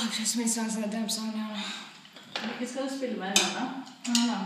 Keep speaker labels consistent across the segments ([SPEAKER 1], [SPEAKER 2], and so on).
[SPEAKER 1] just made songs on a damn song now.
[SPEAKER 2] Hvilken skal du spille med i denne?
[SPEAKER 1] Ja.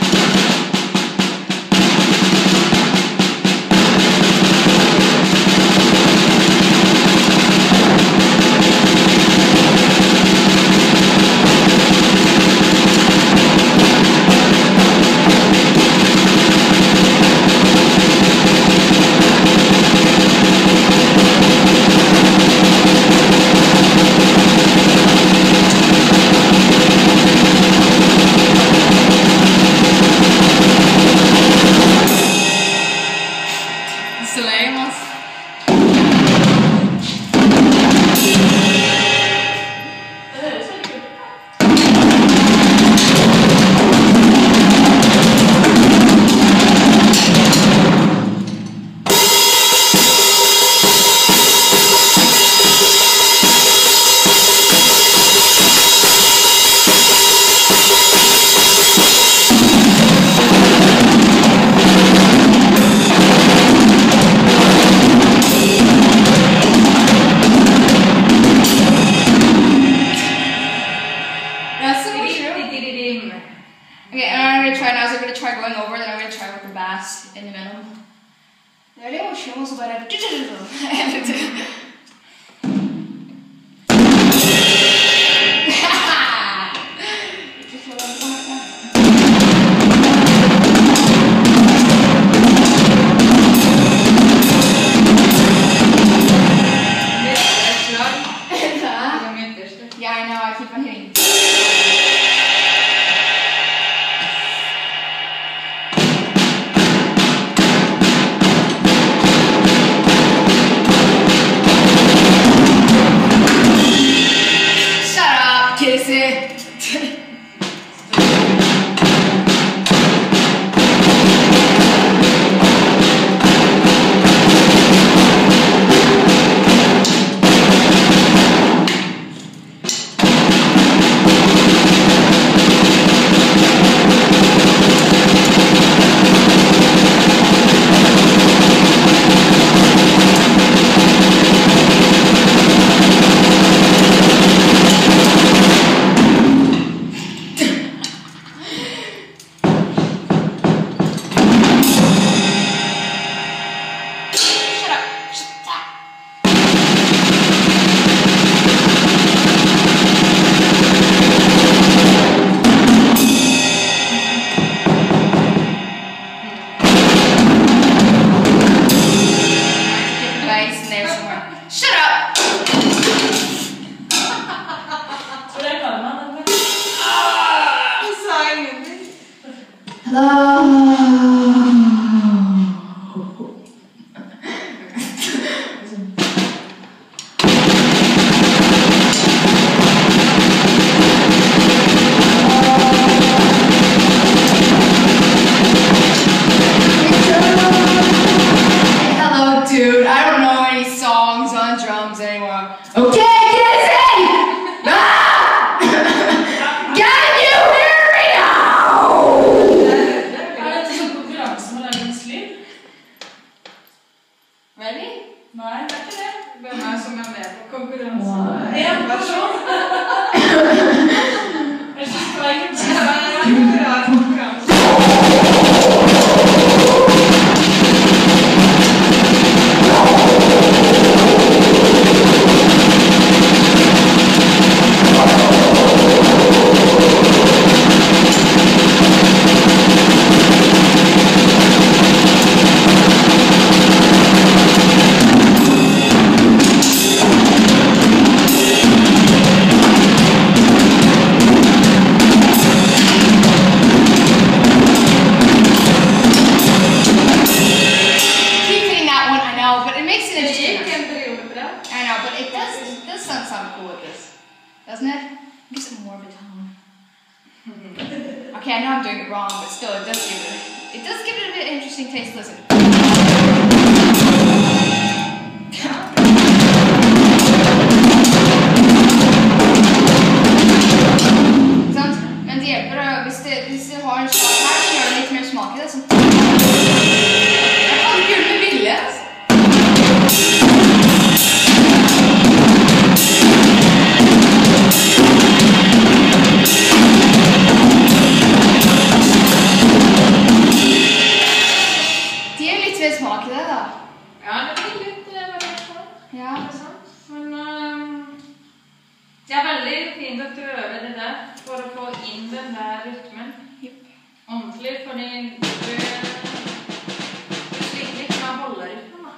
[SPEAKER 1] Okay, and I'm going to try now, so I'm going to try going over, then I'm going to try with the bass in the middle. Det litt morsomt, og så bare... Yeah, I know, I keep on hitting. Okay, I know I'm doing it wrong, but still, it does give it a bit of interesting taste. Listen. Men det hjelper hvis du har en slag her, så gjør det litt mer smak i det. Sånn. Jeg kan ikke gjøre det med vilje, altså.
[SPEAKER 2] Det er veldig fint at du øver det der for å få inn den der rytmen. Ordentlig, fordi du sliter litt med å holde rytmen da.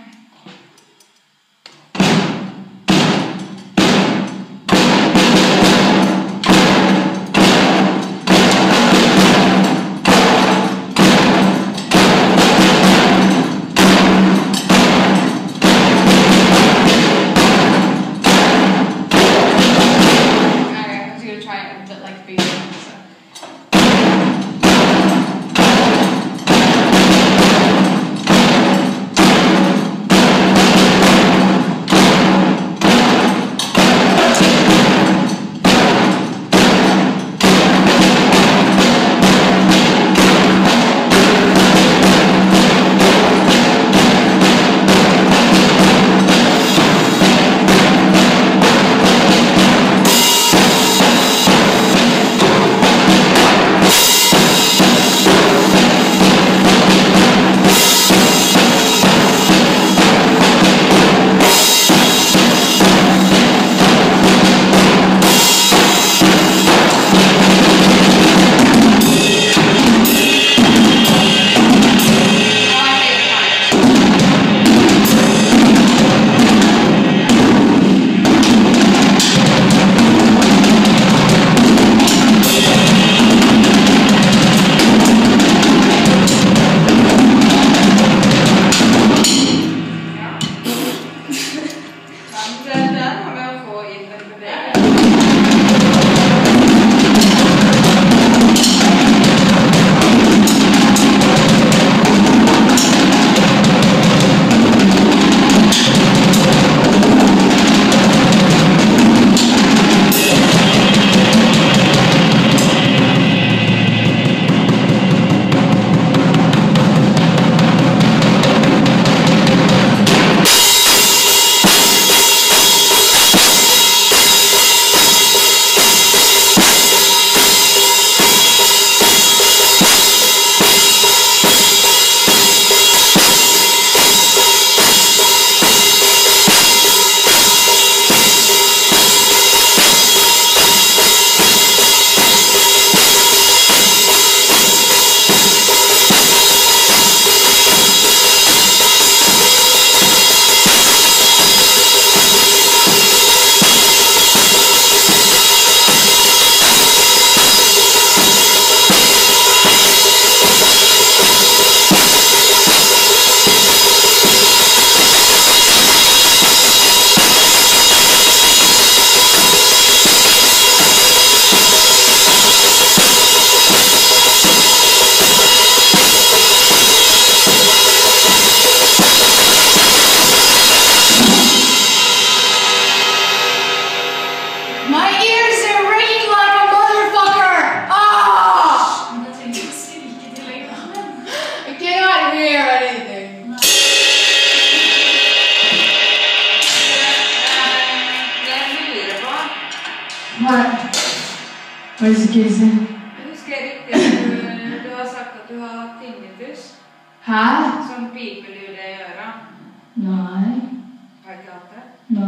[SPEAKER 1] Hva er det krise?
[SPEAKER 2] Jeg husker riktig du har sagt at du har hatt tinnitus.
[SPEAKER 1] Hæ?
[SPEAKER 2] Sånn pipelyd i øret.
[SPEAKER 1] Nei.
[SPEAKER 2] Har du ikke hatt det?
[SPEAKER 1] Nei.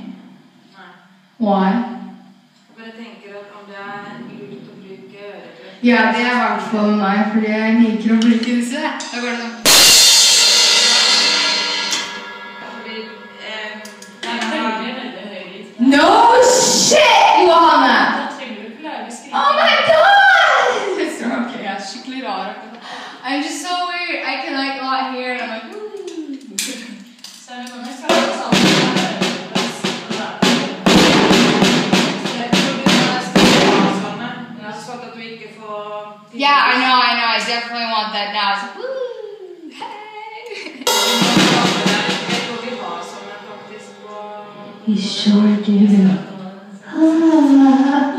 [SPEAKER 2] Nei.
[SPEAKER 1] Why?
[SPEAKER 2] Jeg bare tenker at om det er lurt å bruke øret.
[SPEAKER 1] Ja, det er i hvert fall meg, fordi jeg liker å bruke disse. Da går det sånn.
[SPEAKER 2] Fordi det er veldig høyt.
[SPEAKER 1] No shit, Johanne! Oh my god! It's okay, jeg er skikkelig rar. I'm just so weird. I can like not hear and I'm like, yeah, I know. I definitely want that now. It's like, woo, hey. You sure do.